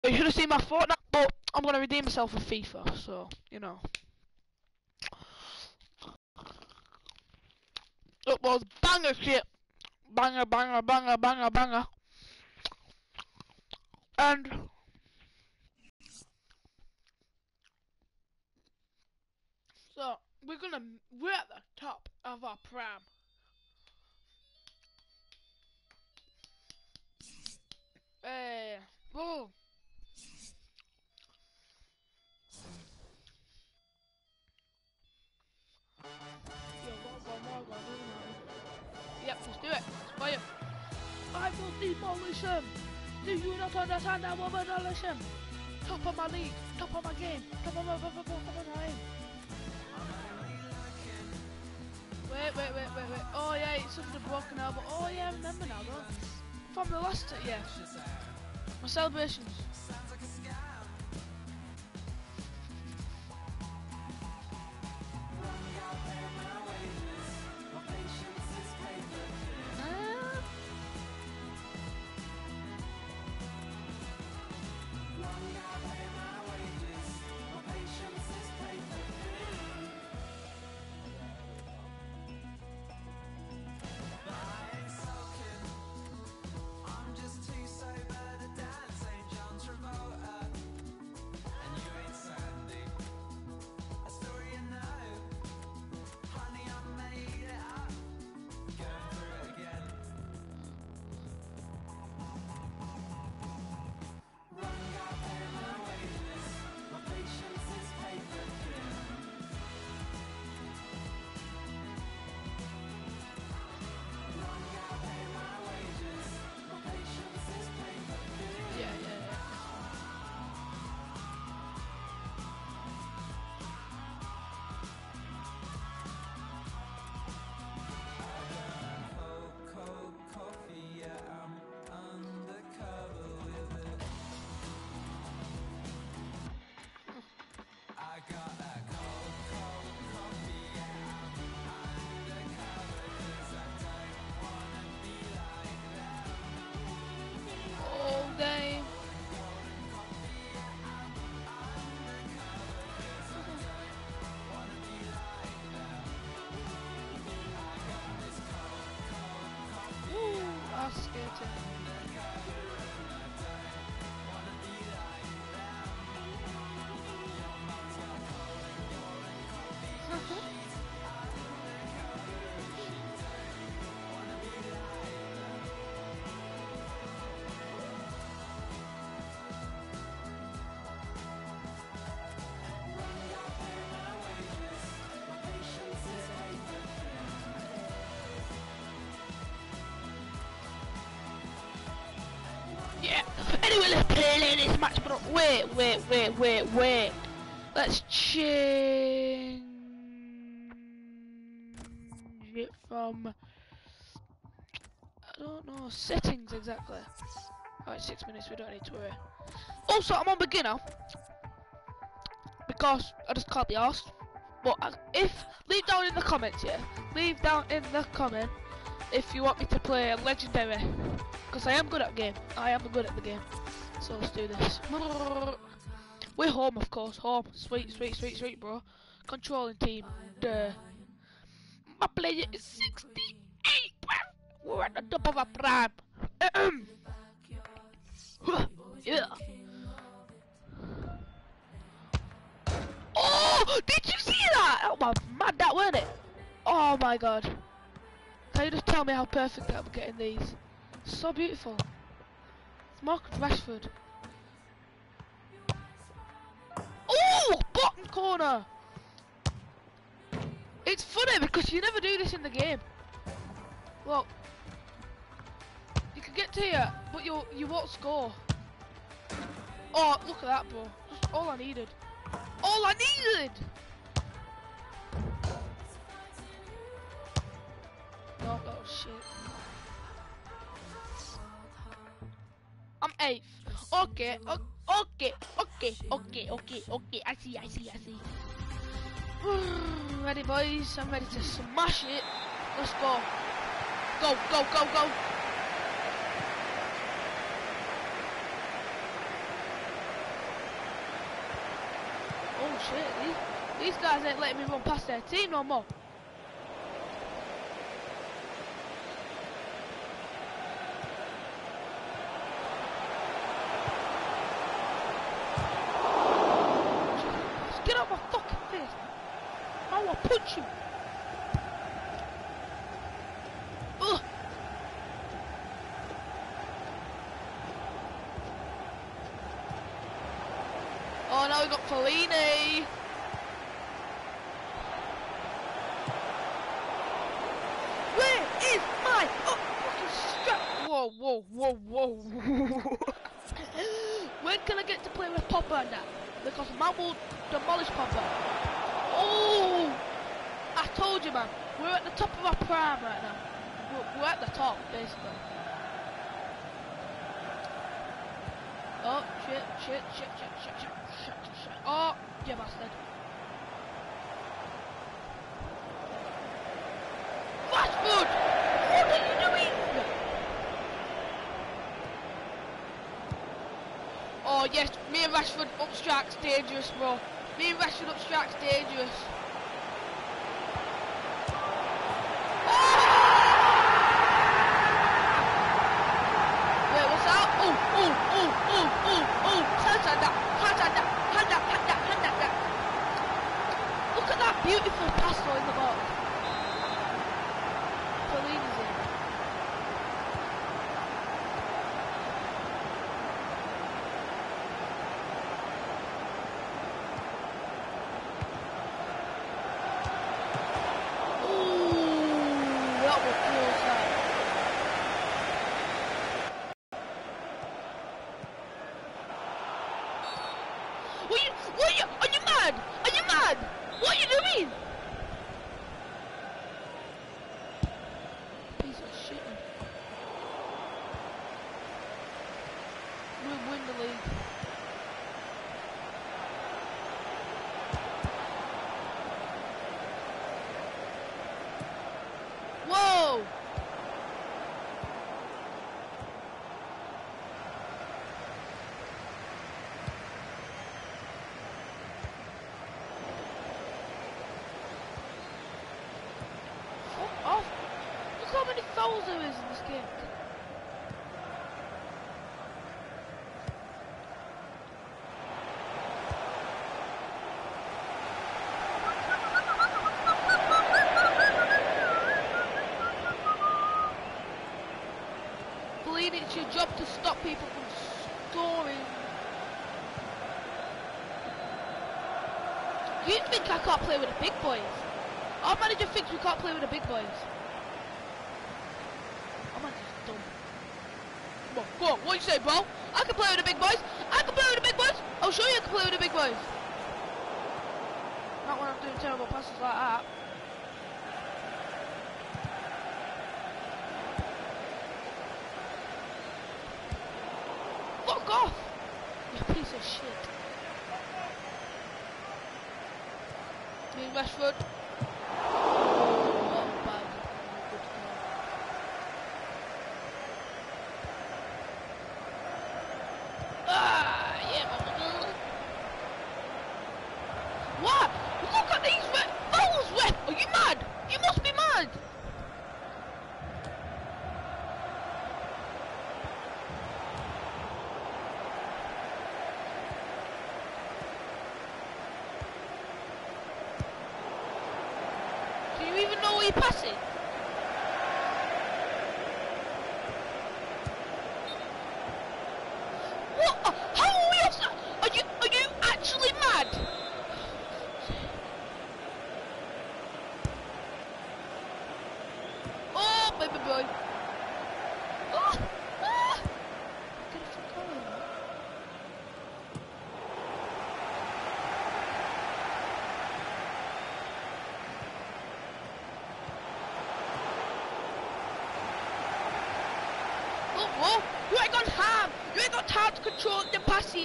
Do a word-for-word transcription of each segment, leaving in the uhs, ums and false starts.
You should have seen my Fortnite, but I'm gonna redeem myself with FIFA, so you know. It was banger shit, banger, banger, banger, banger, banger, and so we're gonna we're at the top of our prime. Hey, whoa. Yep, let's do it. Let's fire. I will demolish him. Do you not understand? I will demolish him. Top of my league, top of my game, top of my, top of my game. Wait, wait, wait, wait, wait. Oh yeah, it's something broken elbow. Oh yeah, I remember now though. From the last, yeah. My celebrations. Yeah. Anyway, let's play this match, bro. Wait, wait, wait, wait, wait. Let's change it from, I don't know, settings exactly. Alright, six minutes. We don't need to worry. Also, I'm on beginner because I just can't be asked. But if leave down in the comments, yeah, leave down in the comment if you want me to play a legendary, because I am good at the game. I am good at the game. So let's do this. We're home, of course. Home. Sweet, sweet, sweet, sweet, bro. Controlling team. Duh. My player is sixty-eight. We're at the top of our prime. Yeah. Oh, did you see that? Oh my, mad that, weren't it? Oh my god. Can you just tell me how perfect I'm getting these? So beautiful. It's Marcus Rashford. Oh, bottom corner. It's funny because you never do this in the game. Look, you can get to here, but you you won't score. Oh, look at that, bro. Just all I needed. All I needed. No, that was shit. I'm eighth. Okay, okay, okay, okay, okay, okay. I see, I see, I see. Ready, boys? I'm ready to smash it. Let's go. Go, go, go, go. shit, these, these guys ain't letting me run past their team no more. Get out my fucking face. I will punch you. Ugh. Oh, now we got Fellini. Where is my oh, fucking strap? Whoa, whoa, whoa, whoa. When can I get to play with Popper and that? Because man will demolish Popper. Oh! I told you, man. We're at the top of our prime right now. We're, we're at the top, basically. Oh, shit, shit, shit, shit, shit, shit, shit, shit, shit. Oh, you bastard. Rashford! What are you doing? Oh, yes, me and Rashford up strike's dangerous, bro. Me and Rashford up strike's dangerous. Beautiful pass though in the box. Fellini's in. Ooh, that was close. That. What you? What you? Are you mad? Are you mad? What are you doing? Piece of shit. We'll win the league. Whoa! Off. Look how many fouls there is in this game. Believe it's your job to stop people from scoring. You think I can't play with the big boys? Our manager thinks we can't play with the big boys. Our manager's dumb. Come on, go on, what you say, bro? I can play with the big boys. I can play with the big boys. I'll show you I can play with the big boys. Not when I'm doing terrible passes like that. Fuck off! You piece of shit. Me and Rashford. What? Look at these red fouls, ref! Are you mad? You must be mad! Do you even know where you're passing? What? Uh, how are we offside? Are you, are you actually mad? Oh, baby boy. Oh, ah. Get it from Colin. Oh, whoa. You ain't got time. You ain't got time to control the passing.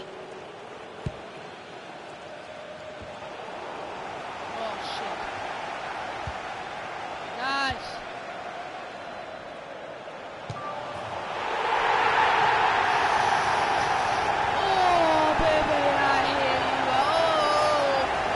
Oh, shit. Nice. Oh, baby, I hear you. Oh,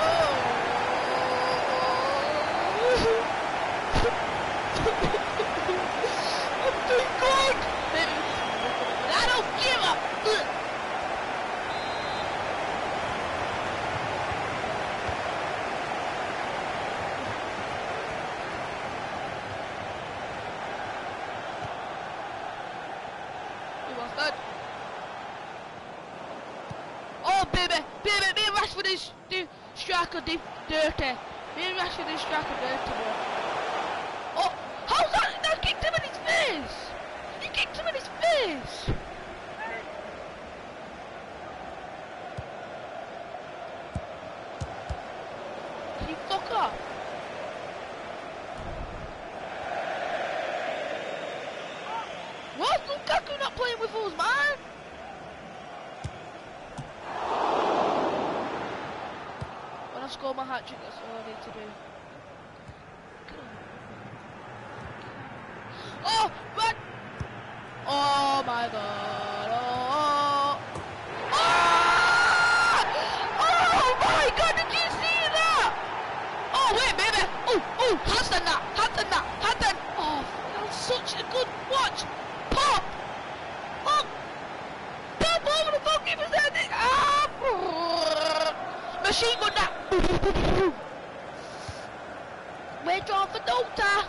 Baby, me and Rashford is do striker deep dirty. Me and Rashford is striker dirty, bro. Oh, how's that? That kicked him in his face. He kicked him in his face. Can you fuck off? What's Lukaku not playing with us, man? When I score my hat trick, that's all I need to do. Oh, but oh my god! Oh, oh, oh my god! Did you see that? Oh wait, baby! Oh, oh, Hassan that, Hassan that, Hassan! Oh, that was such a good watch. Pop! Pop! Pop over the goalkeeper's head! Ah! Machine gun that! We're drawn for Dota!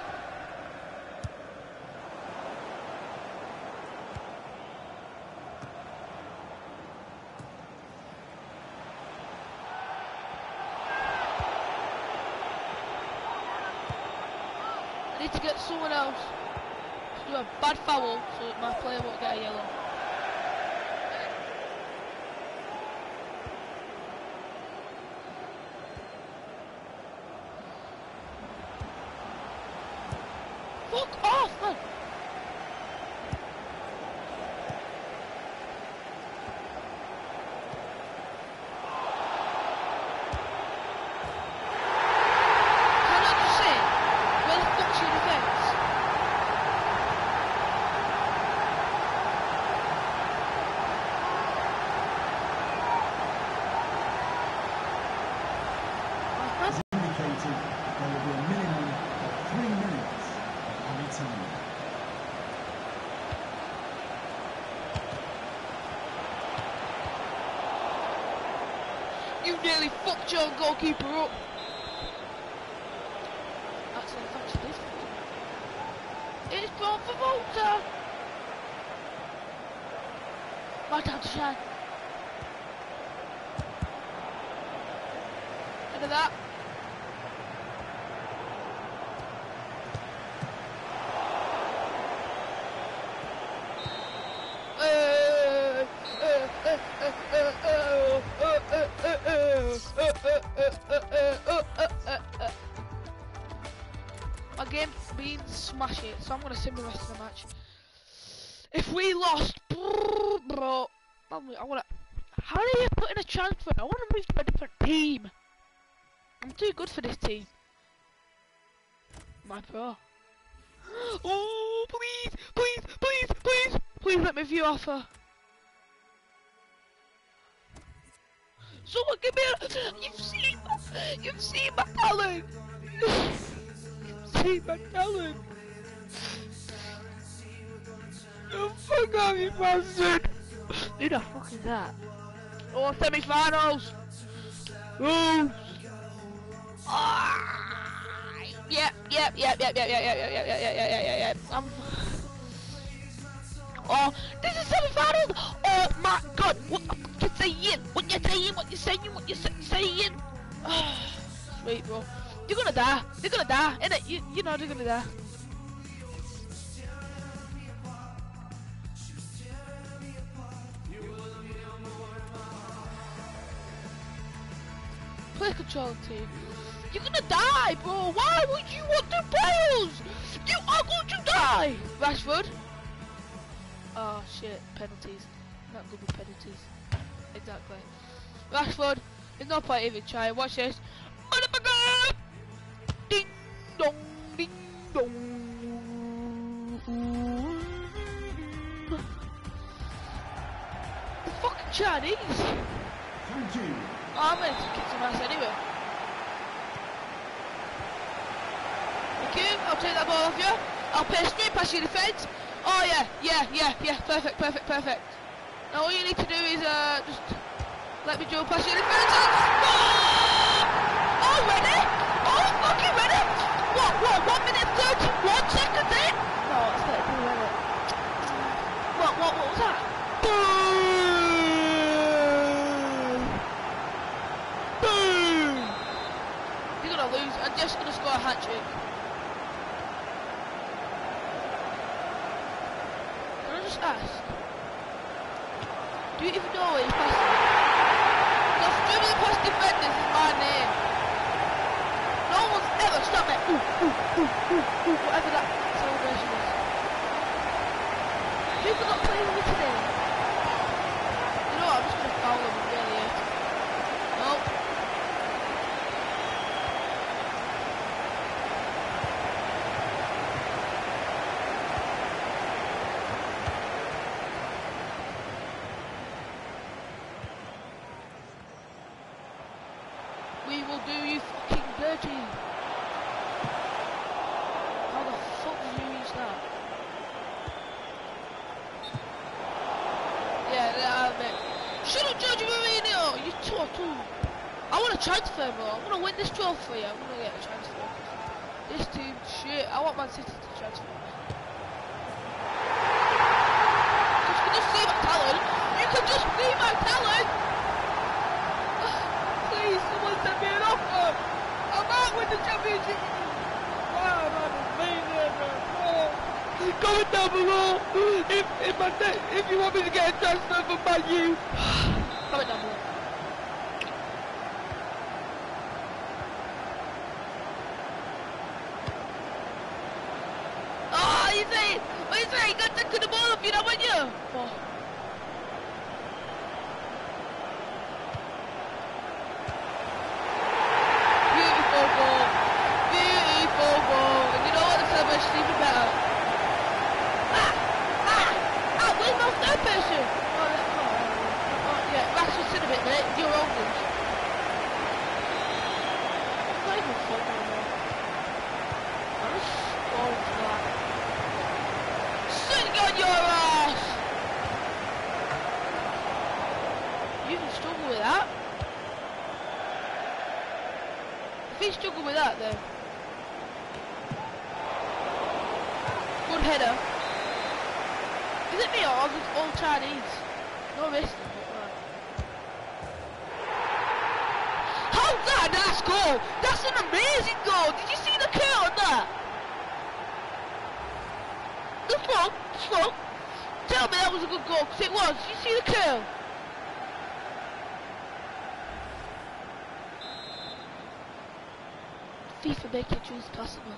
I need to get someone else to do a bad foul so that my player won't get a yellow. Fuck off, man! Can I just say, where the fuck's your defence? As indicated, there will be a minimum of three minutes of added time. You nearly fucked your goalkeeper up. Actually, thanks for this. It's gone for Volta. My time to shine. End of that. My game's been smash it, so I'm gonna sim the rest of the match. If we lost, bro, I wanna. How do you put in a transfer? I wanna move to a different team. I'm too good for this team. My pro. Oh, please, please, please, please, please let me view offer. Someone give me a... You've seen my... You've seen my talent! You've seen my talent! Oh, fuck off, you bastard! Who the fuck is that? Oh, semi-finals! Oh! Ah! Yep, yep, yep, yep, yep, yep, yep, yep, yep, yep, yep, yep, yep, yep. I'm... Oh, this is semi-finals! Oh my god! What you saying? What you saying? What you saying? What you saying? Oh, sweet, bro. You're gonna die. You're gonna die, innit? You, you know they're gonna die. Play control team. You're gonna die, bro. Why would you want to play us? You are going to die, Rashford. Oh shit, penalties. Not good with penalties. Exactly. Rashford, there's no point even trying. Watch this. Motherfucker! Ding dong, ding dong. The fucking Chinese. Thank you. Oh, I'm meant to kick some ass anyway. Thank you. I'll take that ball off you. I'll play straight past your defence. Oh yeah, yeah, yeah, yeah, perfect, perfect, perfect. Now all you need to do is uh, just let me drill past your defence. Oh, ready? Oh, fucking ready? What, what, one minute thirty-one seconds in? No, it's thirty-two, isn't it? What, what, what was that? Please, I'm just gonna score a hat trick. Can I just ask? Do you even know where you're passing? Because dribbling past defenders is my name. No one's ever stopped me. Ooh, ooh, ooh, ooh, ooh, whatever that celebration is. People not playing with me today. You know what? I'm just gonna foul them and really hurt them. Nope. We will do you fucking dirty. How the fuck did you use that? Yeah, yeah, mate. Shut up, George Mourinho! You turtle! I want to transfer, bro. I want to win this trophy. I want to get a transfer. This team, shit. I want Man City to transfer. You can just see my talent. You can just see my talent. Please, someone send me an offer. I'm out with the championship. Wow, man, amazing, man. Oh. Comment down below if if, my if you want me to get a transfer from Man U. Comment down below. Oh, you say, what you say? You got to the ball if you don't want you. Oh. Beautiful goal. Beautiful goal. And you know what? The celebration is even better. Ah! Ah! Ah! Where's my third person? Oh, that's not. Oh, yeah, that's just in a bit, mate. You're old news. It's not even fun anymore. I'm just scoring for that. Sitting on your ass! You can struggle with that. If he struggled with that, then. Good header. Is it me or is it all Chinese? No missing, but right. How's that a nice goal? That's an amazing goal! Did you see the curl on that? Just look, just look. Tell me that was a good goal, because it was. Did you see the curl? FIFA make it choose possible.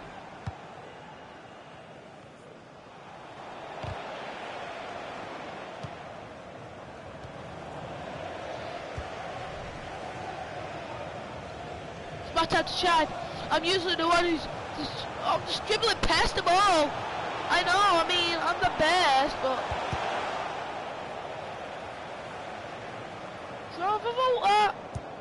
It's my time to shine. I'm usually the one who's just, I'm just dribbling past them all. I know, I mean, I'm the best, but... Throw the voter!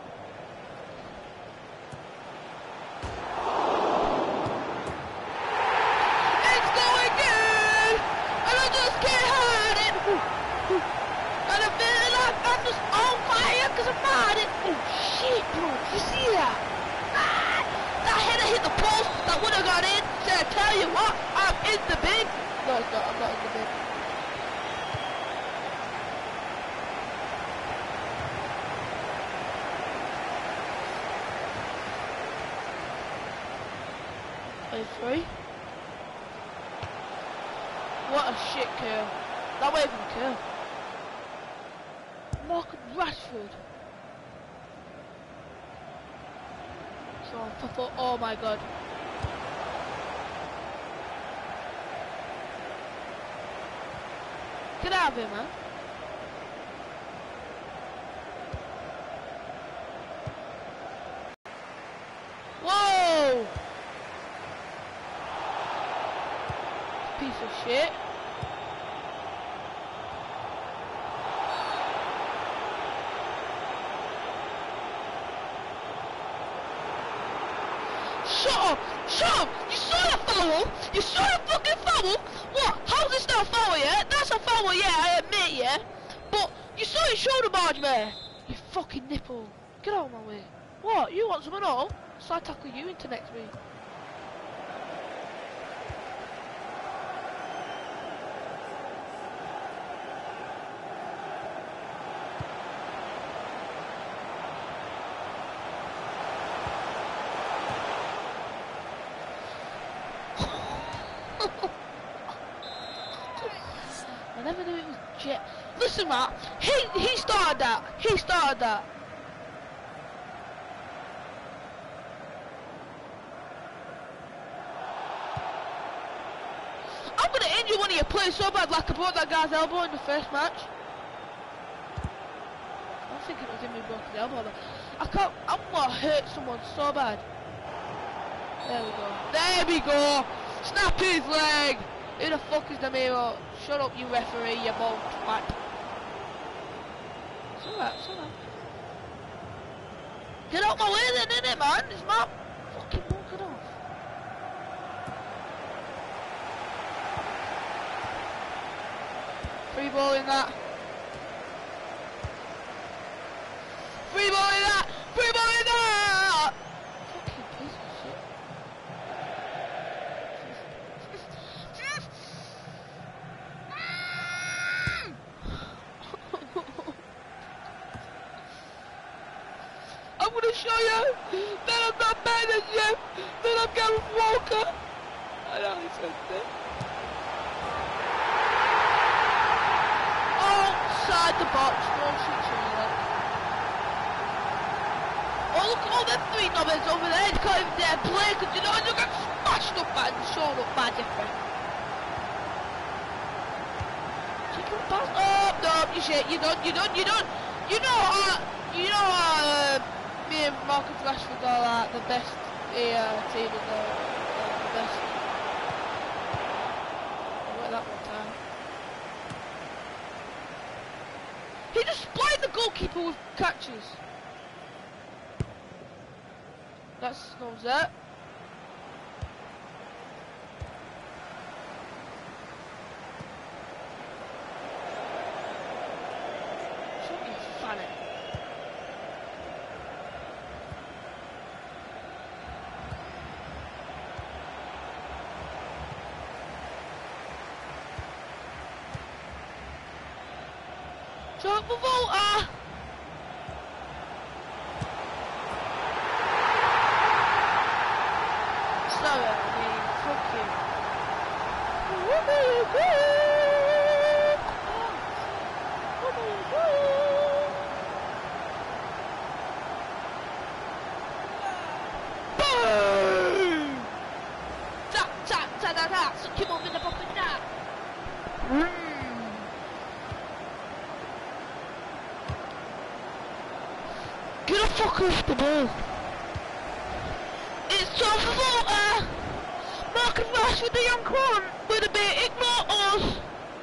It's going good! And I just can't hide it! Ooh, ooh. And I feel like I'm just on fire because I'm riding! Oh shit, bro, you see that? Ah, that header hit the post, that would have got in. So I tell you what, I'm in the bin. No, it's not, I'm not in the bin. Play three. What a shit curl. That wasn't even a curl. Marcus Rashford. So, for, for, oh my god. Get out of here, man. Whoa! Piece of shit. Shut up! Shut up! You saw that foul? You saw that fucking foul? What? How's this not a foul, yeah? That's a foul, yeah, I admit, yeah? But you saw his shoulder barge, man. You fucking nipple. Get out of my way. What? You want some at all? So I tackle you into next week. listen, Matt. He he started that. He started that. I'm gonna injure one of your players so bad, like I broke that guy's elbow in the first match. I don't think it was him who broke his elbow though. I can't. I'm gonna hurt someone so bad. There we go. There we go. Snap his leg. Who the fuck is Namiro? Shut up, you referee, you bald twat. It's alright, it's alright. Get out my way then, innit, man? It's my fucking walking off. Free ball in that. Free ball in that. Free ball in that. Fucking piece of shit. I'm gonna show you that I'm not better than you, that I'm Gareth Walker. I know he said that. Outside the box, no shit to that. Oh, look at all them three numbers over there, they can't even dare play because you know they got smashed up bad and shown up bad different. Chicken pass. Oh, no, you shit, you done, you done, you done. You know how, you know how, uh, me and Marcus Rashford are like the best uh, team in the, uh, the best. I went that one time. He just splayed the goalkeeper with catches. That's no that. Shut you fanny. Jump for Volta! Sorry, I mean, fuck you. Boom! Tap, tap, tap, tap, tap, suck him up in the pocket now. Get the fuck off the ball. It's time for Volta. Marcus Rashford, the young one, with a bit ignore us.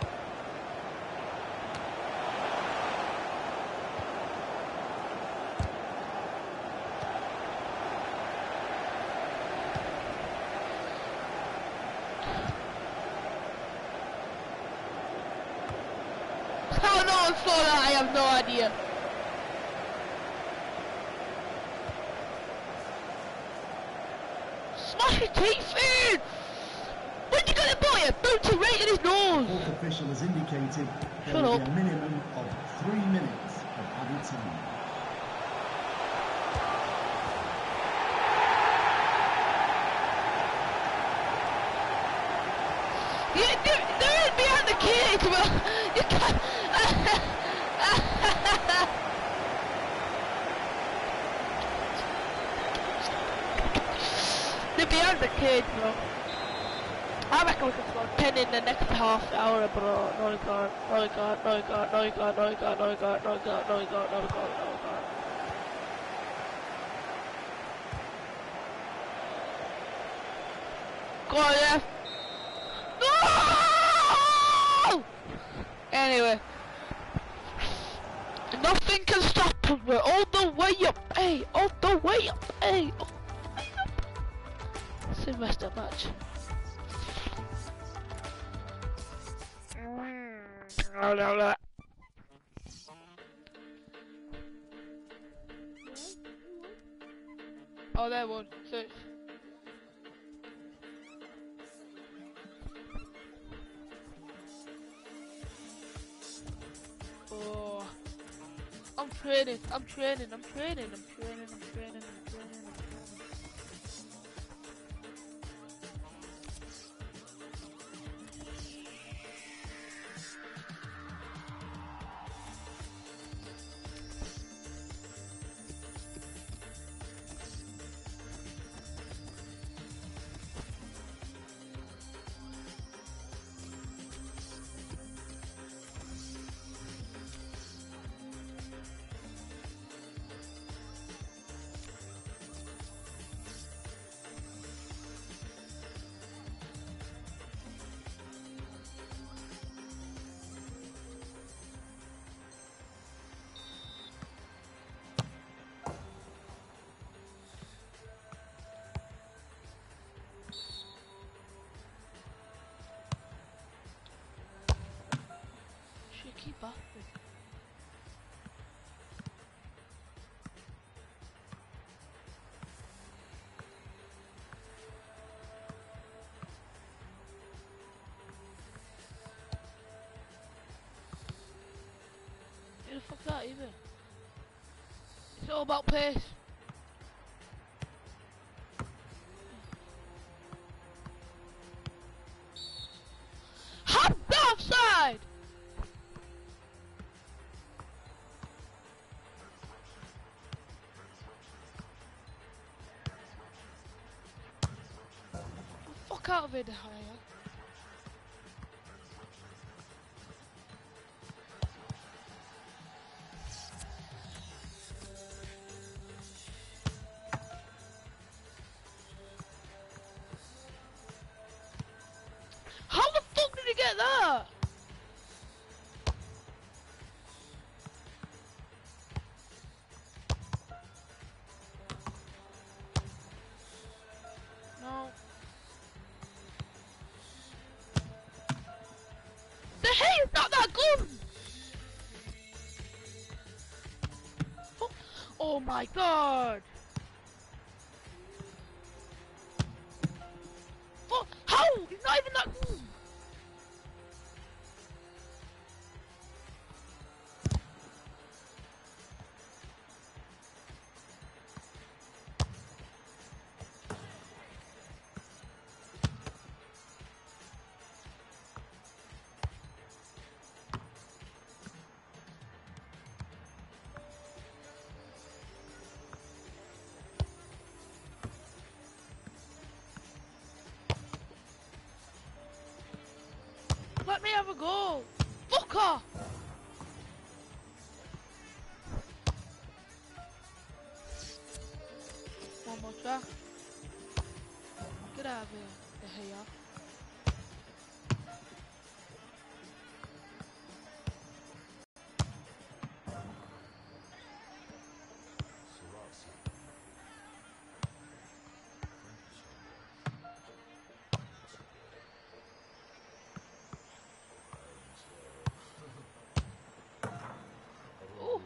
How no one saw that, I have no idea. Smash your teeth in! When you get a boy, boot to right in his nose! The fourth official has indicated there Shut will up. be a minimum of three minutes of added time. You, there, there is behind the cage, bro! You can't... They're behind the cage, bro. I reckon we can score ten in the next half hour, bro. No, we can't. No, we can't. No, we can't. No, we can't. No, we can't. No, we can't. No, we can't. No, we can't. No, we can't. No, we can't. Go on, yeah. No! Anyway. Nothing can stop us. We're all the way up. Hey, all the way up. Hey. All the way up. It's a messed up match. Oh, no, no. Oh, there one. So oh, I'm training. I'm training. I'm training. I'm training. I'm training. I'm training. I'm training. keeper. Who the fuck's that even? It's all about pace. Hop the offside! Fuck out of here, De Gea. How the fuck did he get that? No. The hair's not that good! Oh, oh my god! Fuck! How? He's not even that good! Let me have a go! Fuck off! One more try. Get out of here, De Gea. Ooh.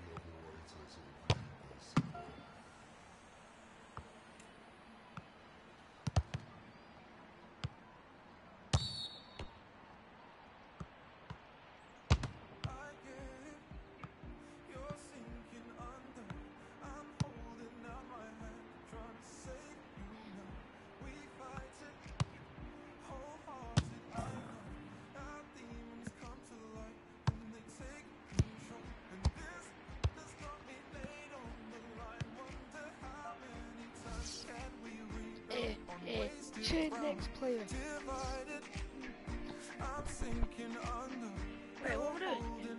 Eh, eh, change next player. Wait, what we're doing?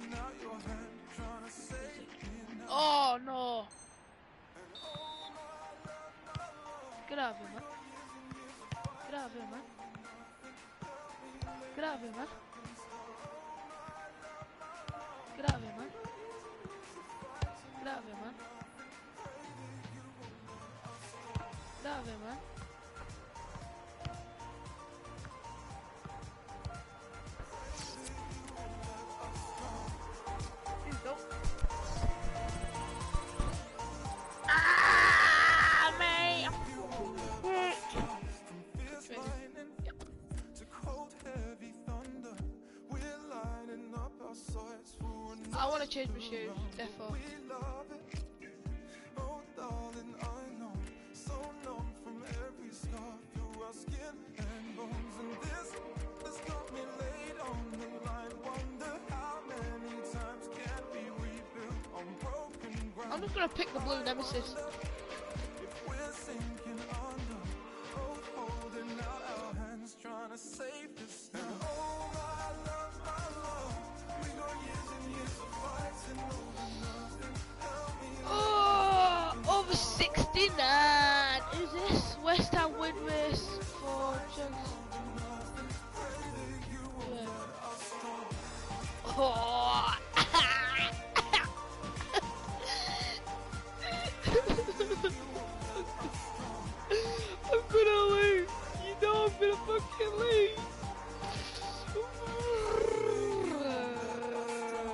Oh no! Get out of here, man. Get out of here, man. Get out of here, man. Get out of here, man. Get out of here, man. Get out of here, man. Please don't. Ah, mate! I want to change my shoes, therefore. I'm just gonna pick the blue Nemesis. Oh, over sixty-nine. Is this West Ham win race for Chelsea? Yeah. Oh. I'm gonna lose. You know I'm gonna fucking lose.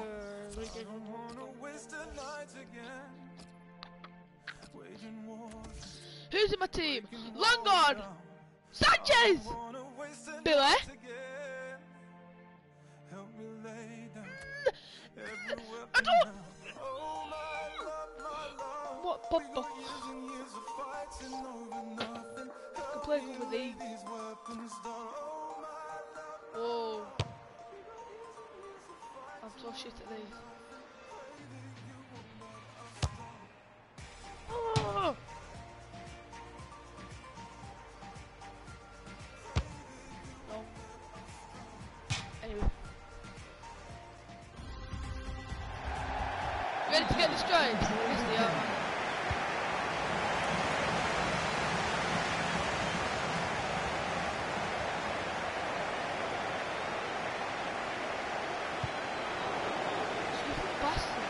Who's in my team? Long on! Sanchez! Billy? I don't... What bumper? I can play good with these. Whoa. I'm so shit at these. Oh. No. Anyway. Ready to get destroyed? Yes, they are. Stupid bastard.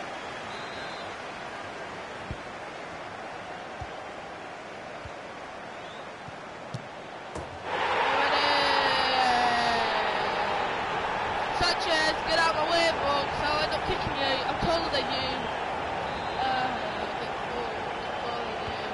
Sanchez, get out of my way, folks. I'll end up kicking you. I'm taller than you. Uh, get full, get taller than you.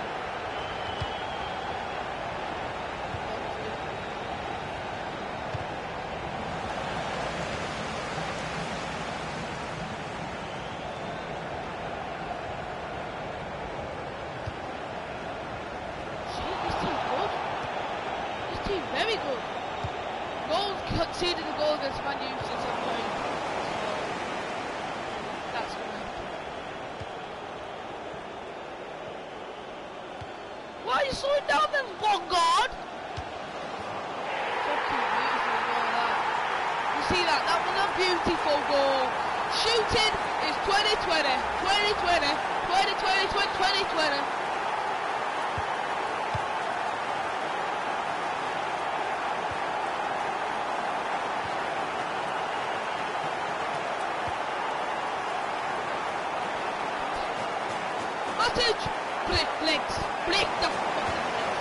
Shit, this team's good. This team's very good. Goals conceded a goal against Man U since I'm playing. So, that's gonna happen. Why are you slowing down then, Longard? Fucking beautiful goal that. You see that? That was a beautiful goal. Shooting is twenty twenty, twenty twenty, twenty twenty, twenty twenty. Matic! Break legs! Break the fucking legs!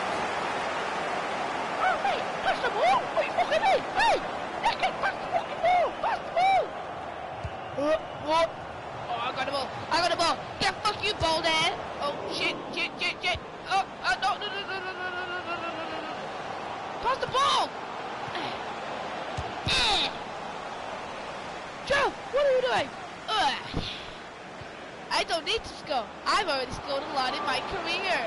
Oh, mate! Pass the ball! What are you fucking doing? Hey! Nicky! Pass the fucking ball! Pass the ball! Uh, what? Oh, I got the ball! I got the ball! Get fuck you, ball there! Oh, shit! Shit! Shit! Shit! Oh! Uh, no! No! No! No! No! No! No! No! No! No! No! Pass the ball! Eh! Joe! What are you doing? Ugh! I don't need to score. I've already scored a lot in my career.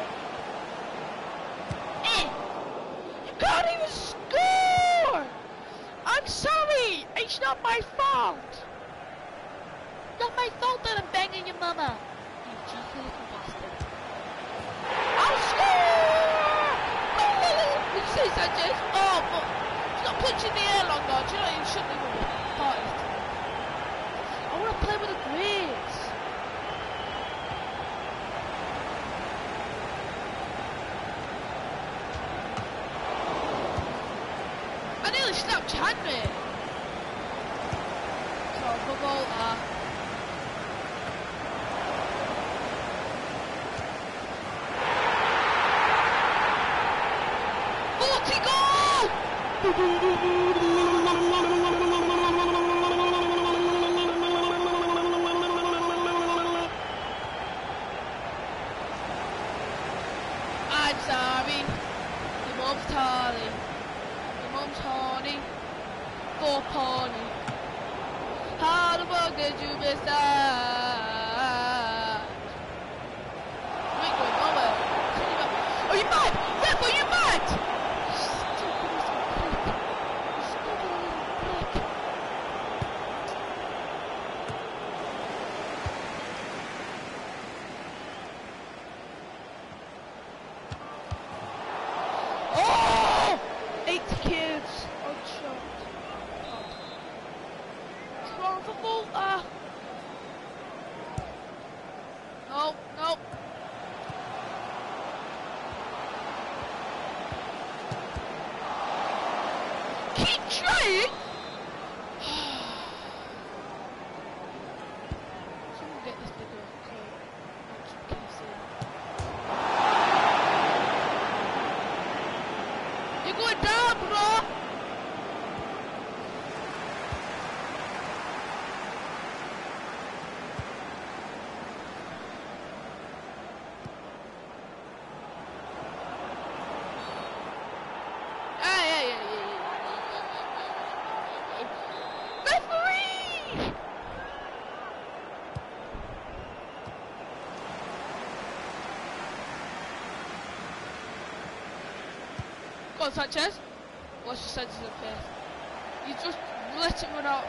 Eh. You can't even score! I'm sorry! It's not my fault! Not my fault that I'm banging your mama. You cheeky little bastard. I'll score! Oh, you see Sanchez? Oh, but he's not punching the air long though. Do you know you shouldn't even be part of it. I want to play with the Greys. I nearly snapped your hand, mate. So, Travolta. forty goal! I'm sorry. Your mum's tardy. Your mum's horny. Go pony. How the fuck did you miss that? You ain't going nowhere. Are you mad? Ref, are you mad? Stupid little prick. Stupid little prick. Oh! Eight kids on shot. Wrong for Volta. No, no. Keep trying. Someone get this nigga a coat. Can you see? You're going down, bro. on, Sanchez. Watch your senses of faith. You just let him run out.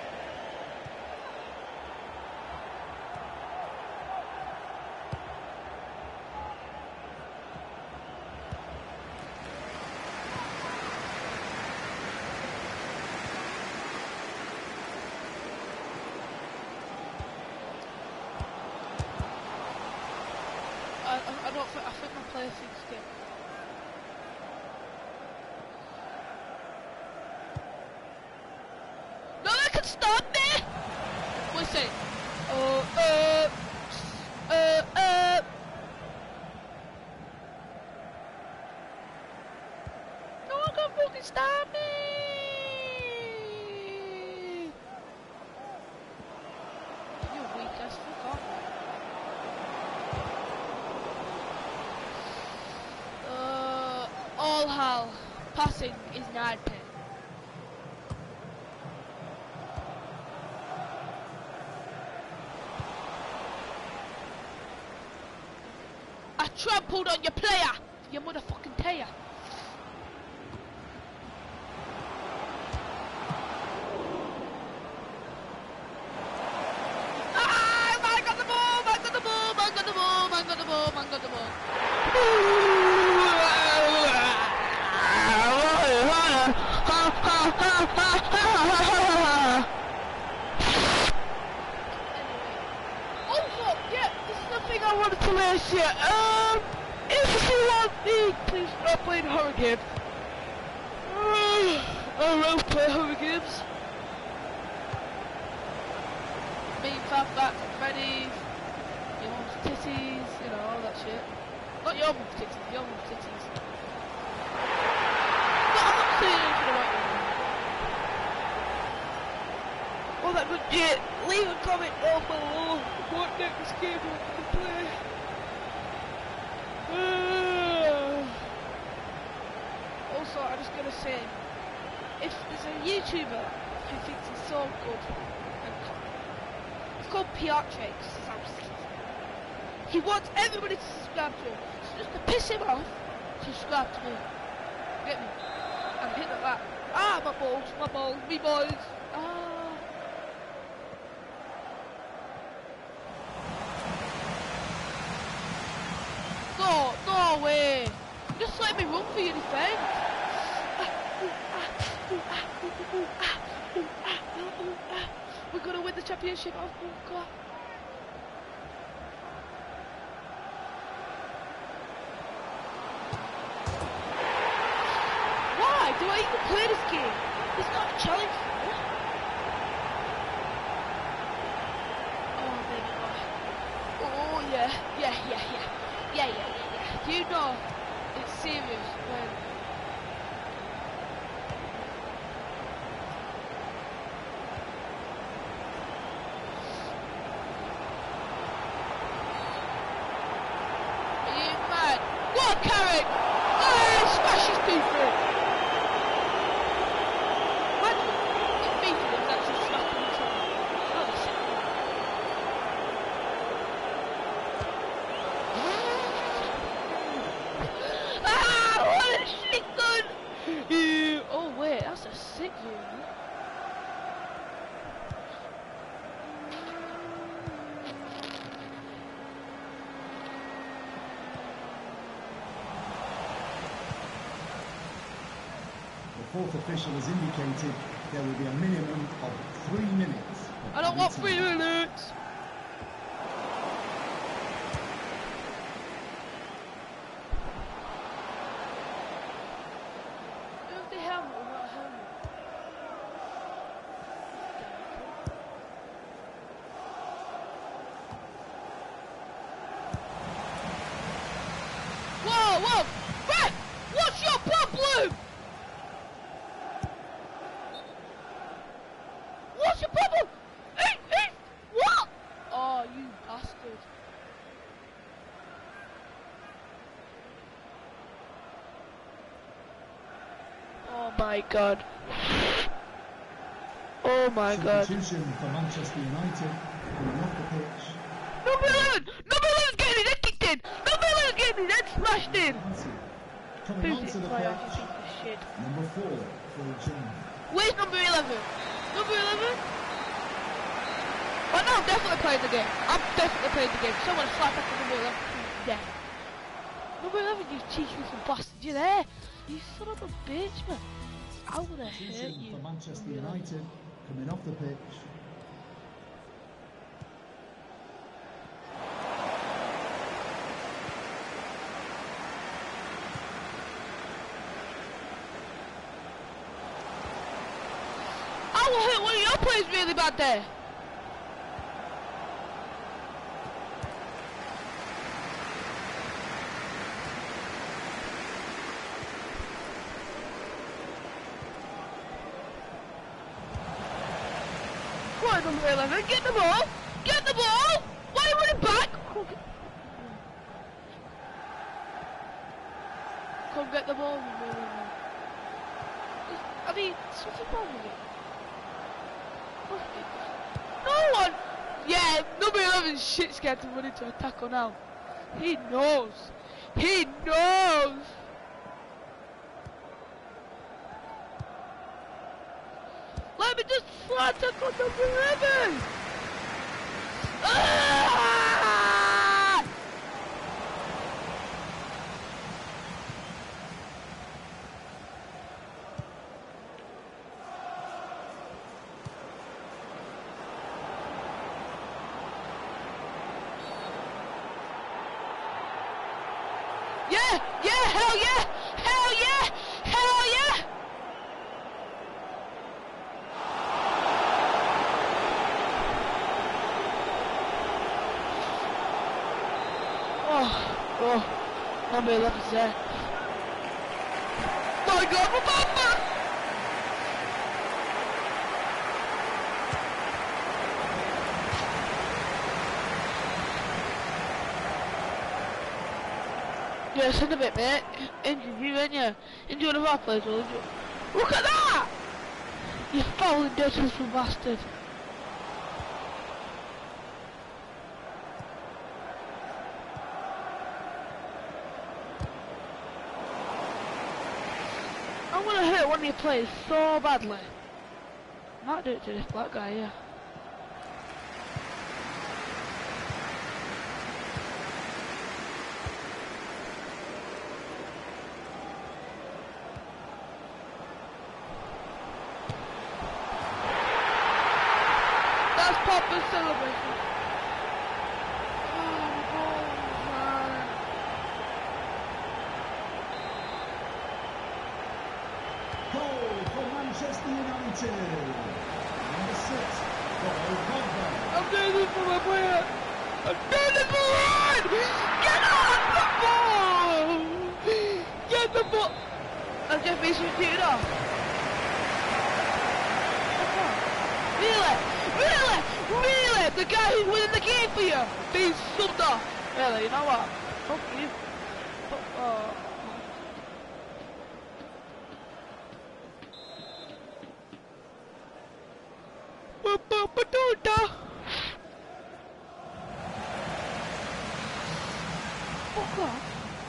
I, I, I don't think, I think my player thinks it. No, they can stop me! What's it? Oh, uh, uh, uh. No one can fucking stop me! You weak ass fuck off. Uh, all hell. Passing is nine pin. I trampled on your player, you motherfucking tear. Ah, man got the ball, man got the ball, man got the ball, man got the ball, man got the ball. Also, yeah, this is the thing I wanted to ask you. Um, if you want me, please stop playing horror games. Uh, I love play horror games. Me, Fat Back, Freddy's, your mom's titties, you know, all that shit. Not your mom's titties, your mom's titties. No, I'm not saying anything about you. All that good shit. Leave a comment down below what next game I want to play. Uh, also, I'm just gonna say, if there's a YouTuber who thinks he's so good and it's called P R Tricks. He wants everybody to subscribe to him. So just to piss him off, subscribe to me. Get me? And hit like that. Ah, my balls, my balls, me boys. Ah. No, no way. Just let me run for your defense. We're gonna win the championship. Oh God. Why do I even play this game? It's not a challenge for me. Oh my God. Oh yeah, yeah, yeah, yeah, yeah, yeah, yeah, yeah. Do you know it's serious when? What Carrick? Oh, smash his teeth in. Imagine if FIFA was actually smacking each other. Holy shit. Ah, what a shit gun! Oh wait, that's a sick unit. The fourth official has indicated there will be a minimum of three minutes. I don't want three minutes! Who's the helmet or not a helmet? Whoa, whoa! Right! What's your problem? What's your problem? Hey, hey, what? Oh, you bastard. Oh my God. Oh my God. Substitution for Manchester United will off the pitch. Number eleven! Number eleven's getting his head kicked in! Number eleven's getting his head smashed in! Coming onto the Why are you pitch, think this shit. Number four for Germany. Where's number eleven? Number eleven? Oh no, I'm definitely playing the game. I'm definitely playing the game. Someone slap back to number eleven. He's dead. Number eleven, you cheeky little bastard. You there? You son of a bitch, man. I would have hurt you. For Manchester United, coming off the pitch. I will hit one of your players really bad there. Come on, number eleven, get the ball! Get the ball! Why are you running back? Come get the ball, number eleven. I mean, something wrong with it. No one! Yeah, number eleven shit scared to run into a tackle now. He knows. He knows! Let me just slide tackle number eleven! Ah! Yeah! Yeah! Hell yeah! Hell yeah! Hell yeah! Oh, oh, number eleven's there. My God, Mbappe! Yeah, send a bit, mate. Injured you, ain't you? Injured one of our players, will you? Look at that! You fouling dirty little bastard. I'm gonna hurt one of your players so badly. Might do it to this black guy, yeah. That's Papa's celebration. Oh, man. Goal for Manchester United. Number six, Paul Pogba. I'm doing this for my player. I'm doing this for one! Get on the ball! Get the ball! I've just been shooting off. Really? Really? Really? The guy who's winning the game for you being subbed off. Really, you know what? Fuck you. Fuck, oh. Ba-ba-ba-doo-da. Fuck off.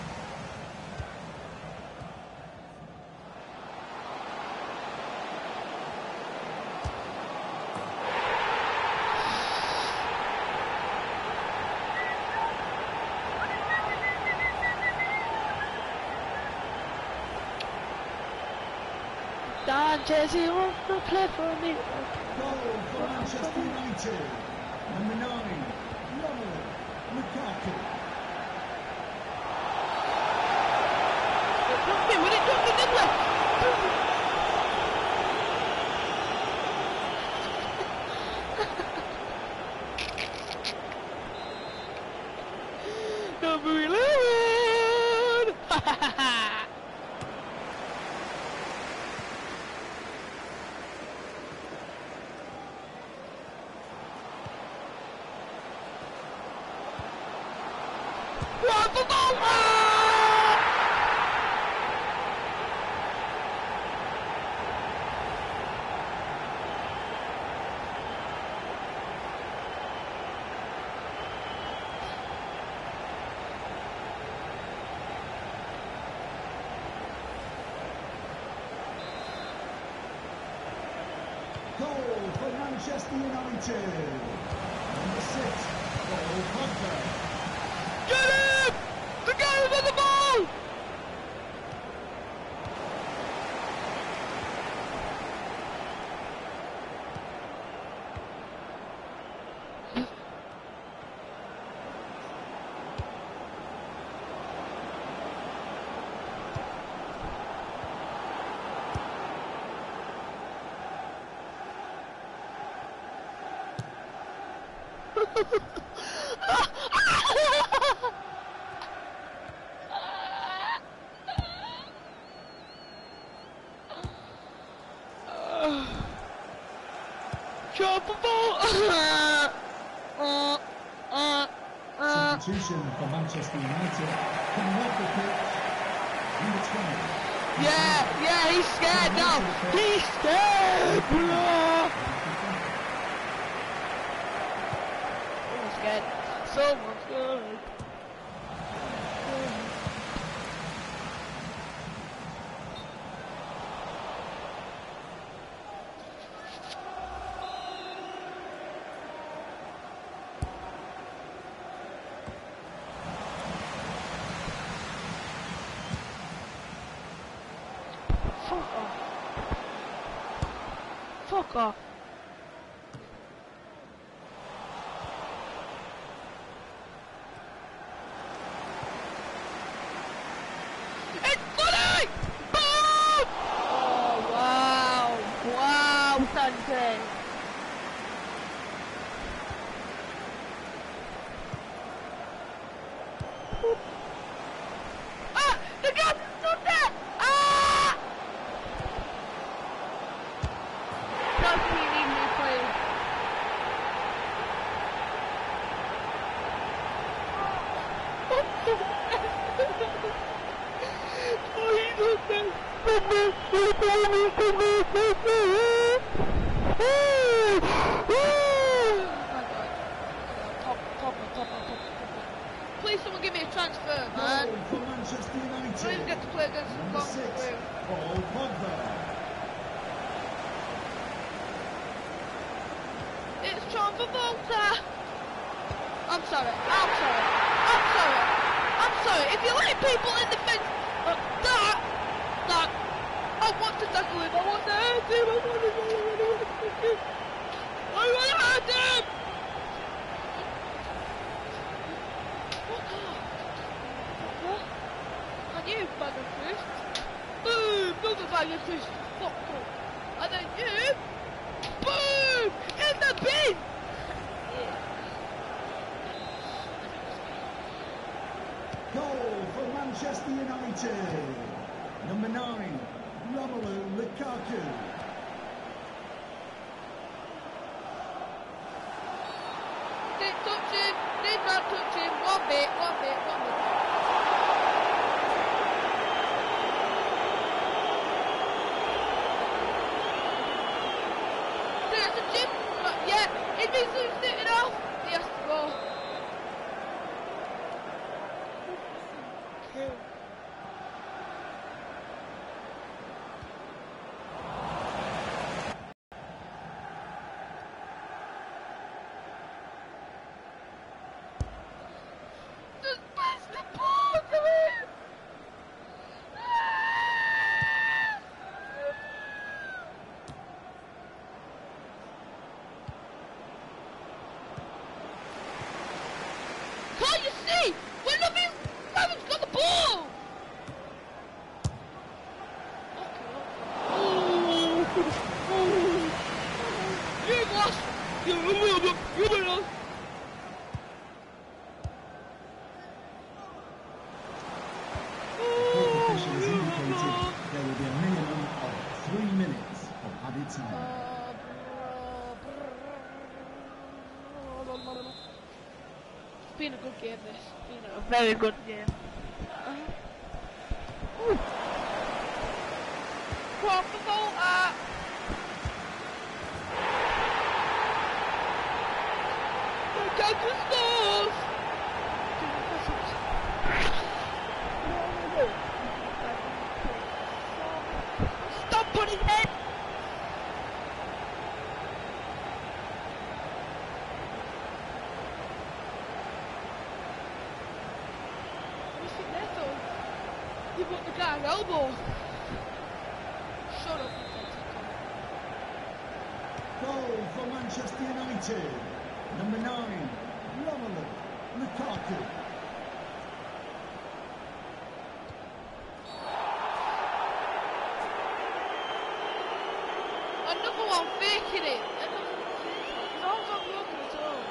Sanchez, he wants to play for me. Goal for Manchester United. Number nine, Romelu Lukaku. Don't be with it, don't be this way. Number eleven. Ha ha ha. What the ball? Manchester United. Number six, Paul Pogba. Get him! The guy with the ball! Drop the ball! Substitution for Manchester United. Coming off the pitch, number twenty. Yeah, yeah, he's scared now. He's scared. Someone's scared. Someone's scared. Fuck off. Fuck off. It's funny! Boom! Oh, wow. Wow, Sanchez. Ah! The guy's not there! Ah! That's what you need new players. Oh, he's not there. Top, top, top, top, top. Please, someone give me a transfer, man. Goal for Manchester I don't even United. get to play against Number Long six, Blue. Paul Pogba. It's John Travolta. I'm sorry. I'm sorry. I'm sorry. I'm sorry. If you let people in the fence, uh, that, that, I want to tackle him. I want to hurt him. I want to, I want to, I want to hurt him. I want to hurt him. What? And you, bag of fish. Boom! Another bag of fish. Fuck off. And then you. Boom! In the bin! Goal for Manchester United. Number nine, Romelu Lukaku. Didn't touch him! Did not touch him! One bit, one bit, one bit. Did I touch him? Uh, yeah, it means he's sitting off! He has to go. Just pass the ball to him! Can't you see? We're not being... Simon's got the ball! You lost! You lost! You lost! The court official has indicated there will be a minimum of three minutes of added time. It's been a good game, this. It's been a very good game. Uh-huh. Cross the ball up. Lukaku scores! Stop putting head! give up the guy's elbow. Shut up. Goal for Manchester United. Number nine, Romelu Lukaku. Another one faking it. His arms aren't broken at all.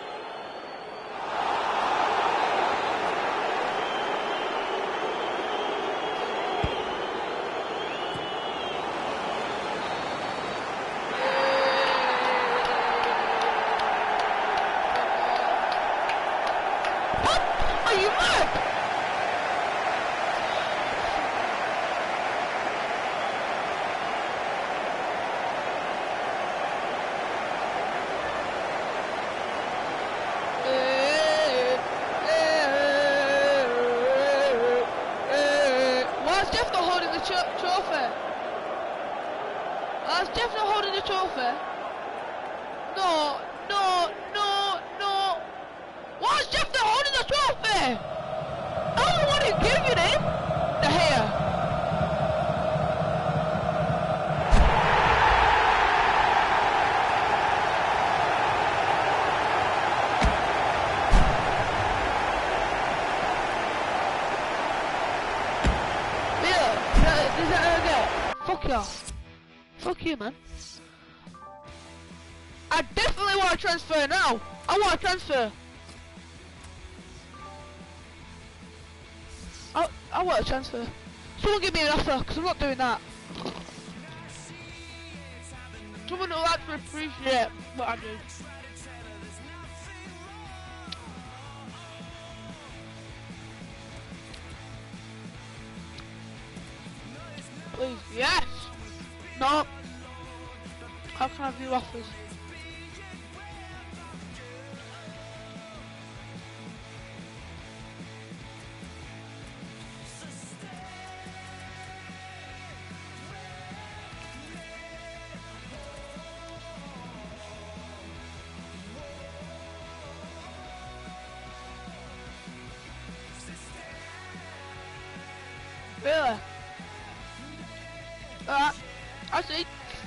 What? Are you mad? Why's Jeff not holding the tro trophy? Why's Jeff not holding the trophy? No, no, no, no. Why's Jeff not holding the trophy? I'm the one who gave it in. The hair. Is that okay? Fuck you off. Fuck you, man. I definitely want to transfer now. I want to transfer. I, I want to transfer. Someone give me an offer, because I'm not doing that. Someone who'll actually appreciate what I do. Please, yes! No! How can I view offers? Really? Alright, I see.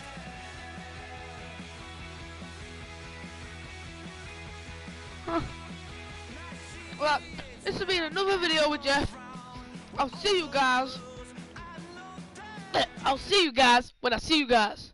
Huh. Well, this has been another video with Jeff. I'll see you guys. I'll see you guys when I see you guys.